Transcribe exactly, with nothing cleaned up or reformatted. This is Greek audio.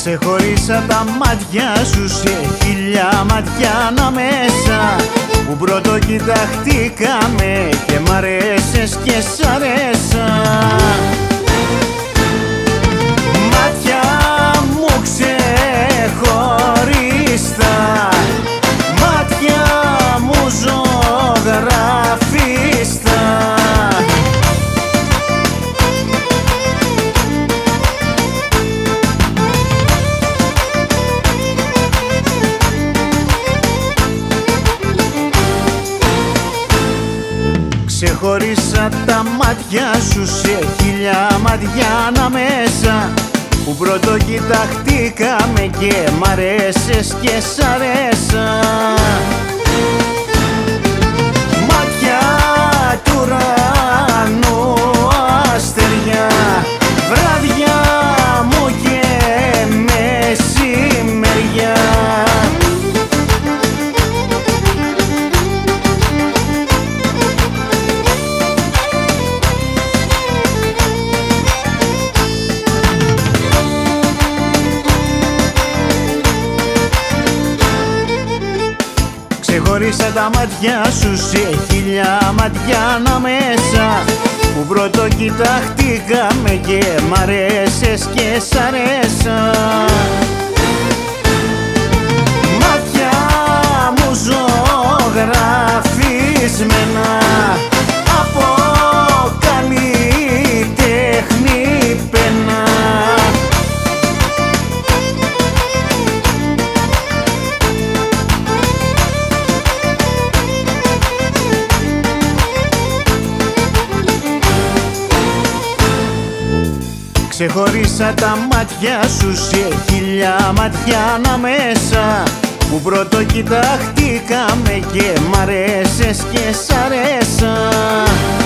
Ξεχωρίσα τα μάτια σου σε χίλια μάτια ανάμεσα, που πρώτο κοιταχτήκαμε και μ' αρέσες και σ' αρέσα. Μάτια μου ξεχωριστά, μάτια μου ζωγραφιστά. Ξεχωρίσα τα μάτια σου σε χίλια μάτια ανάμεσα, που πρώτο κοιταχτήκαμε και μ' αρέσες και σ' αρέσα. Μάτια του ουρανού αστεριά, βράδια μου και μεσημεριά. Ξεχωρίσα τα μάτια σου σε χίλια μάτια ανάμεσα, που πρώτο κοιταχτήκαμε και μ' αρέσες και σ' αρέσα. Μάτια μου ζωγραφισμένα από καλλιτέχνη πένα. Ξεχωρίσα τα μάτια σου σε χίλια μάτια ανάμεσα, που πρώτο κοιταχτήκαμε και μ' αρέσες και σ' αρέσα.